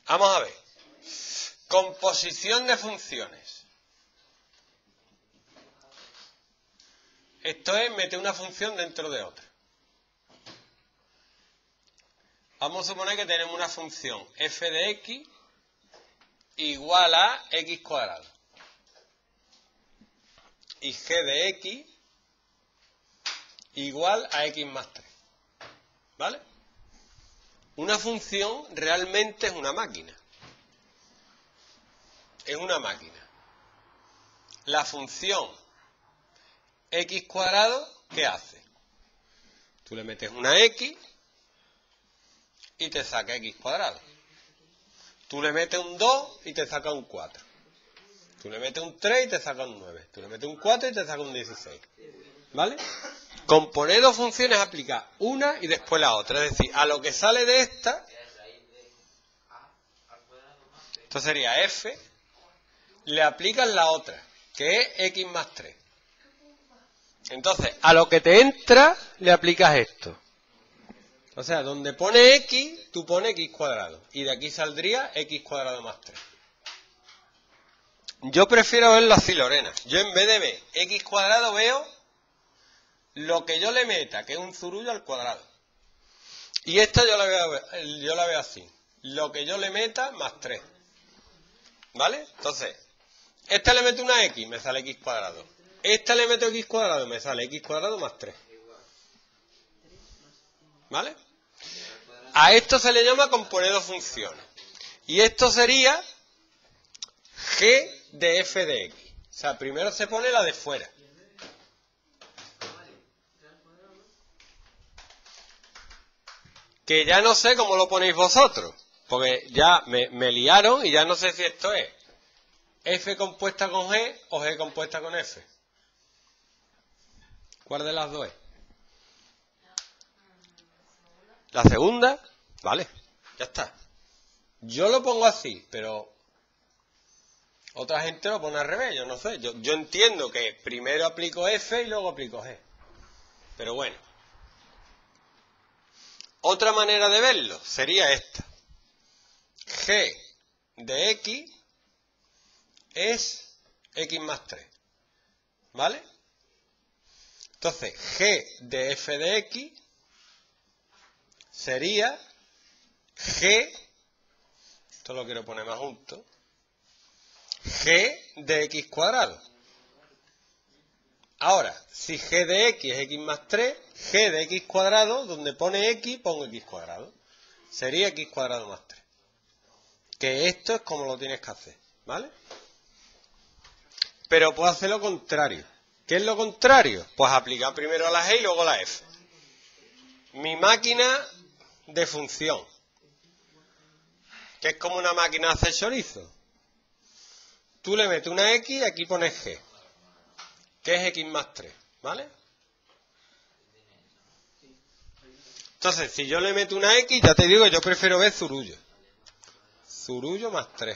Vamos a ver. Composición de funciones. Esto es meter una función dentro de otra. Vamos a suponer que tenemos una función f de x igual a x cuadrado. Y g de x igual a x más 3. ¿Vale? Una función realmente es una máquina. Es una máquina. La función x cuadrado, ¿qué hace? Tú le metes una x y te saca x cuadrado. Tú le metes un 2 y te saca un 4. Tú le metes un 3 y te saca un 9. Tú le metes un 4 y te saca un 16. ¿Vale? Componer dos funciones aplica una y después la otra. Es decir, a lo que sale de esta, esto sería f, le aplicas la otra, que es x más 3. Entonces, a lo que te entra, le aplicas esto. O sea, donde pone x, tú pones x cuadrado. Y de aquí saldría x cuadrado más 3. Yo prefiero verlo así, Lorena. Yo en vez de ver x cuadrado veo lo que yo le meta, que es un zurullo al cuadrado. Y esta yo la veo así. Lo que yo le meta más 3. ¿Vale? Entonces, esta le meto una x, me sale x cuadrado. Esta le meto x cuadrado, me sale x cuadrado más 3. ¿Vale? A esto se le llama componer dos funciones. Y esto sería g de f de x. O sea, primero se pone la de fuera. Que ya no sé cómo lo ponéis vosotros. Porque ya me liaron y ya no sé si esto es f compuesta con g o g compuesta con f. ¿Cuál de las dos es? La segunda. Vale, ya está. Yo lo pongo así, pero otra gente lo pone al revés, yo no sé. Yo entiendo que primero aplico f y luego aplico g. Pero bueno. Otra manera de verlo sería esta. G de x es x más 3. ¿Vale? Entonces, g de f de x sería g, esto lo quiero poner más junto, g de x cuadrado. Ahora, si g de x es x más 3, g de x cuadrado, donde pone x, pongo x cuadrado. Sería x cuadrado más 3. Que esto es como lo tienes que hacer, ¿vale? Pero puedo hacer lo contrario. ¿Qué es lo contrario? Pues aplicar primero la g y luego la f. Mi máquina de función, que es como una máquina de hacer chorizo. Tú le metes una x y aquí pones g, que es x más 3, ¿vale? Entonces, si yo le meto una x, ya te digo que yo prefiero ver zurullo. Zurullo más 3.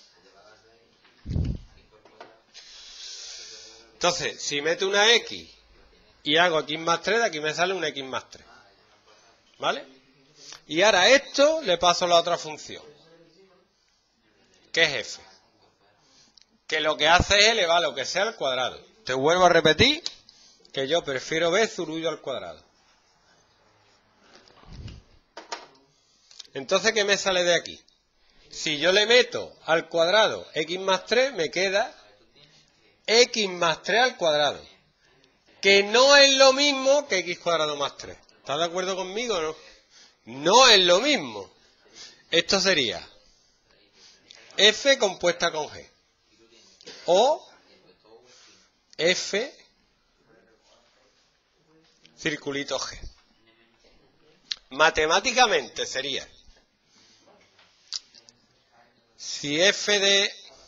Entonces, si meto una x y hago x más 3, de aquí me sale un x más 3. ¿Vale? Y ahora a esto le paso la otra función, que es f. Que lo que hace es elevar lo que sea al cuadrado. Te vuelvo a repetir que yo prefiero ver zurullo al cuadrado. Entonces, ¿qué me sale de aquí? Si yo le meto al cuadrado x más 3, me queda x más 3 al cuadrado. Que no es lo mismo que x cuadrado más 3. ¿Estás de acuerdo conmigo o no? No es lo mismo. Esto sería f compuesta con g. O f circulito g. Matemáticamente sería, si f de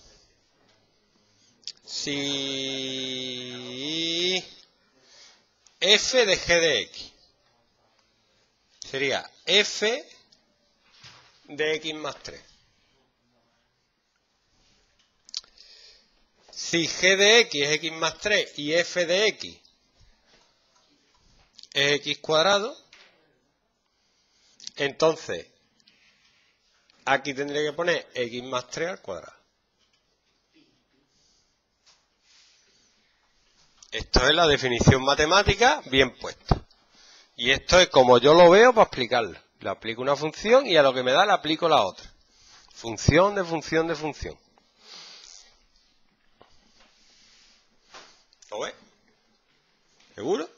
g de x sería f de x más 3. Si g de x es x más 3 y f de x es x cuadrado, entonces Aquí tendría que poner x más 3 al cuadrado. Esto es la definición matemática bien puesta. Y esto es como yo lo veo para explicarlo. Le aplico una función y a lo que me da le aplico la otra. Función de función de función. ¿Lo ves? ¿Seguro?